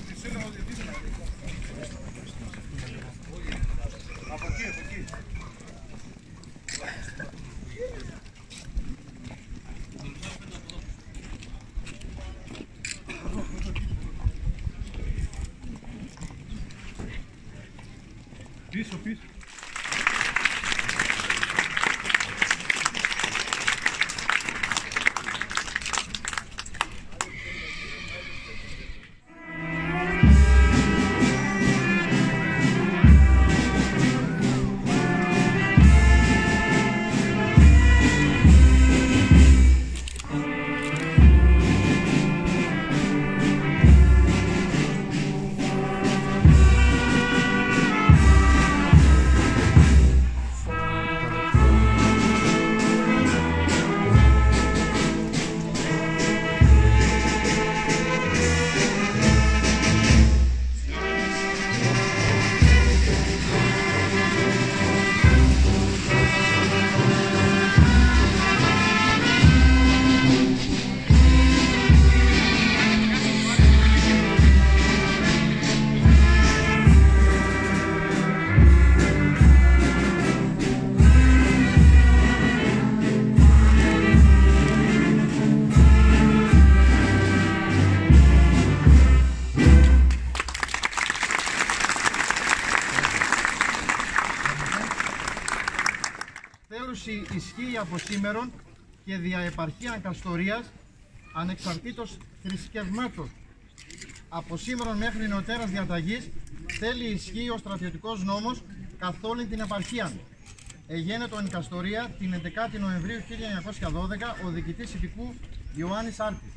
Από εκεί, από εκεί. Πίσω, πίσω. Ισχύει από σήμερον και δια επαρχίαν Καστορίας ανεξαρτήτως θρησκευμάτων. Από σήμερον μέχρι νεωτέρας διαταγής θέλει ισχύει ο στρατιωτικός νόμος καθ' όλη την επαρχία. Εγένετο εν Καστορία την 11η Νοεμβρίου 1912 ο διοικητής υπηκού Ιωάννης Άρτης.